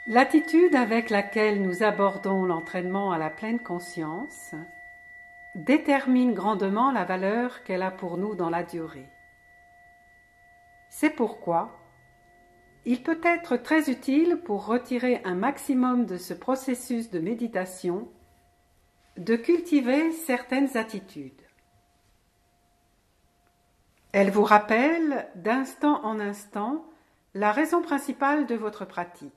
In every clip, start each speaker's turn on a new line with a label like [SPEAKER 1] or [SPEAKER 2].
[SPEAKER 1] L'attitude avec laquelle nous abordons l'entraînement à la pleine conscience détermine grandement la valeur qu'elle a pour nous dans la durée. C'est pourquoi il peut être très utile pour retirer un maximum de ce processus de méditation de cultiver certaines attitudes. Elles vous rappellent d'instant en instant la raison principale de votre pratique.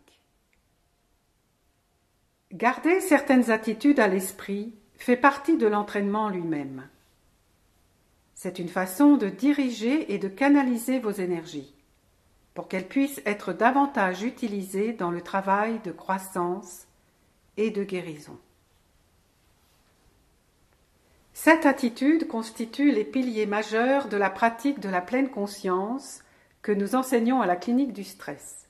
[SPEAKER 1] Garder certaines attitudes à l'esprit fait partie de l'entraînement lui-même. C'est une façon de diriger et de canaliser vos énergies pour qu'elles puissent être davantage utilisées dans le travail de croissance et de guérison. Cette attitude constitue les piliers majeurs de la pratique de la pleine conscience que nous enseignons à la clinique du stress.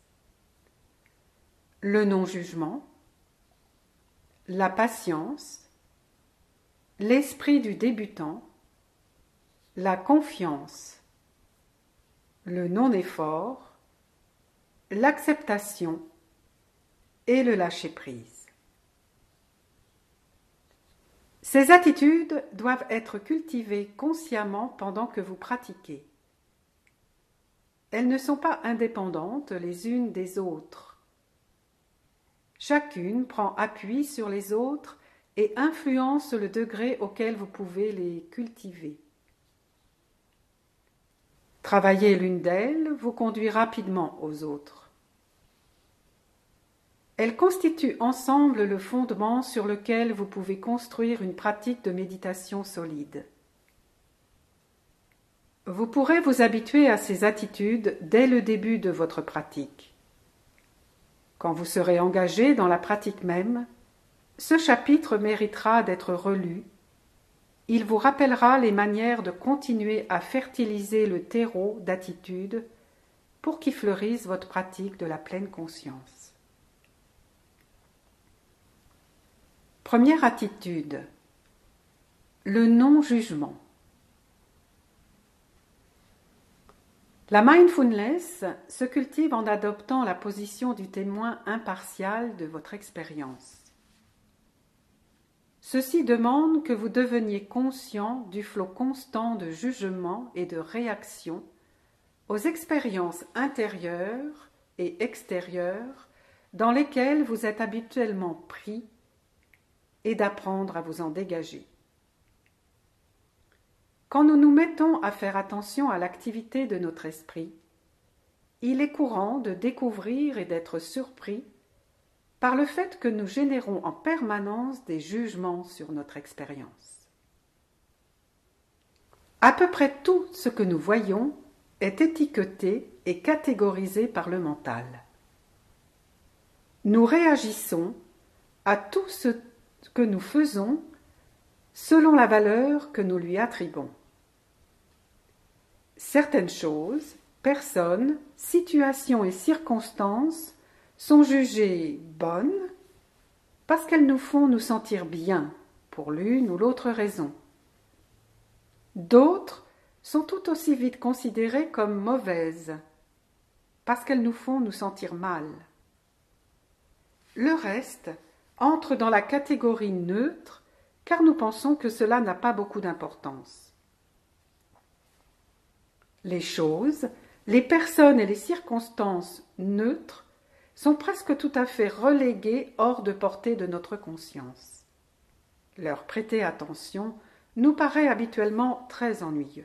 [SPEAKER 1] Le non-jugement, la patience, l'esprit du débutant, la confiance, le non-effort, l'acceptation et le lâcher-prise. Ces attitudes doivent être cultivées consciemment pendant que vous pratiquez. Elles ne sont pas indépendantes les unes des autres. Chacune prend appui sur les autres et influence le degré auquel vous pouvez les cultiver. Travailler l'une d'elles vous conduit rapidement aux autres. Elles constituent ensemble le fondement sur lequel vous pouvez construire une pratique de méditation solide. Vous pourrez vous habituer à ces attitudes dès le début de votre pratique. Quand vous serez engagé dans la pratique même, ce chapitre méritera d'être relu. Il vous rappellera les manières de continuer à fertiliser le terreau d'attitude pour qu'y fleurisse votre pratique de la pleine conscience. Première attitude, le non-jugement. La mindfulness se cultive en adoptant la position du témoin impartial de votre expérience. Ceci demande que vous deveniez conscient du flot constant de jugement et de réaction aux expériences intérieures et extérieures dans lesquelles vous êtes habituellement pris et d'apprendre à vous en dégager. Quand nous nous mettons à faire attention à l'activité de notre esprit, il est courant de découvrir et d'être surpris par le fait que nous générons en permanence des jugements sur notre expérience. À peu près tout ce que nous voyons est étiqueté et catégorisé par le mental. Nous réagissons à tout ce que nous faisons selon la valeur que nous lui attribuons. Certaines choses, personnes, situations et circonstances sont jugées bonnes parce qu'elles nous font nous sentir bien pour l'une ou l'autre raison. D'autres sont tout aussi vite considérées comme mauvaises parce qu'elles nous font nous sentir mal. Le reste entre dans la catégorie neutre car nous pensons que cela n'a pas beaucoup d'importance. Les choses, les personnes et les circonstances neutres sont presque tout à fait reléguées hors de portée de notre conscience. Leur prêter attention nous paraît habituellement très ennuyeux.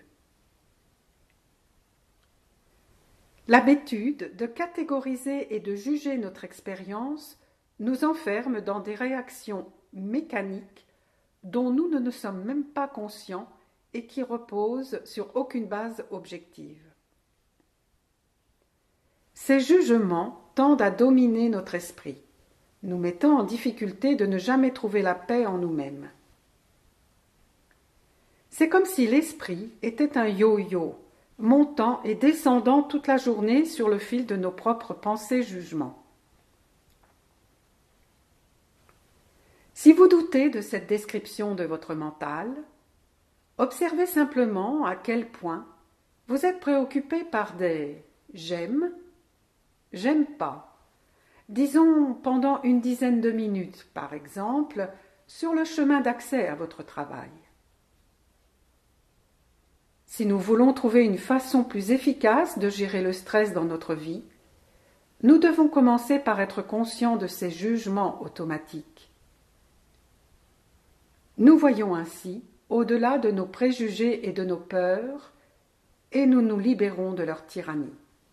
[SPEAKER 1] L'habitude de catégoriser et de juger notre expérience nous enferme dans des réactions mécaniques dont nous ne sommes même pas conscients et qui reposent sur aucune base objective. Ces jugements tendent à dominer notre esprit, nous mettant en difficulté de ne jamais trouver la paix en nous-mêmes. C'est comme si l'esprit était un yo-yo, montant et descendant toute la journée sur le fil de nos propres pensées-jugements. Si vous doutez de cette description de votre mental, observez simplement à quel point vous êtes préoccupé par des « j'aime »,« j'aime pas », disons pendant une dizaine de minutes, par exemple, sur le chemin d'accès à votre travail. Si nous voulons trouver une façon plus efficace de gérer le stress dans notre vie, nous devons commencer par être conscients de ces jugements automatiques. Nous voyons ainsi au-delà de nos préjugés et de nos peurs, et nous nous libérons de leur tyrannie.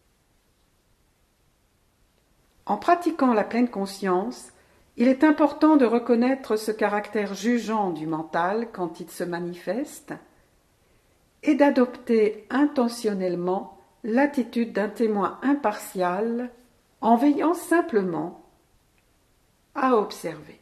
[SPEAKER 1] En pratiquant la pleine conscience, il est important de reconnaître ce caractère jugeant du mental quand il se manifeste et d'adopter intentionnellement l'attitude d'un témoin impartial en veillant simplement à observer.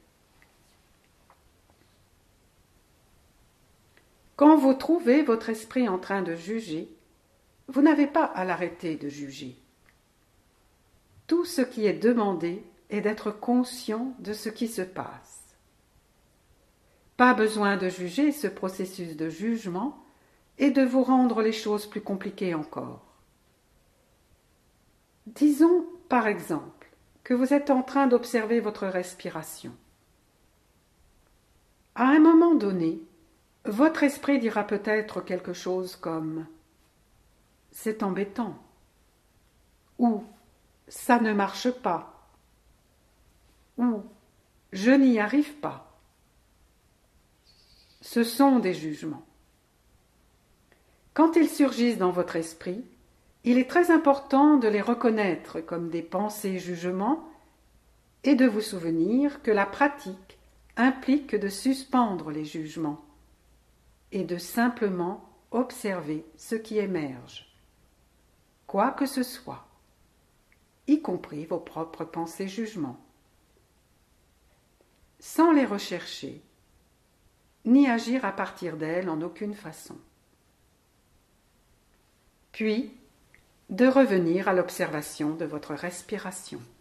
[SPEAKER 1] Quand vous trouvez votre esprit en train de juger, vous n'avez pas à l'arrêter de juger. Tout ce qui est demandé est d'être conscient de ce qui se passe. Pas besoin de juger ce processus de jugement et de vous rendre les choses plus compliquées encore. Disons, par exemple, que vous êtes en train d'observer votre respiration. À un moment donné, votre esprit dira peut-être quelque chose comme « c'est embêtant » ou « ça ne marche pas » ou « je n'y arrive pas ». Ce sont des jugements. Quand ils surgissent dans votre esprit, il est très important de les reconnaître comme des pensées-jugements et de vous souvenir que la pratique implique de suspendre les jugements et de simplement observer ce qui émerge, quoi que ce soit, y compris vos propres pensées-jugements, sans les rechercher, ni agir à partir d'elles en aucune façon. Puis, de revenir à l'observation de votre respiration.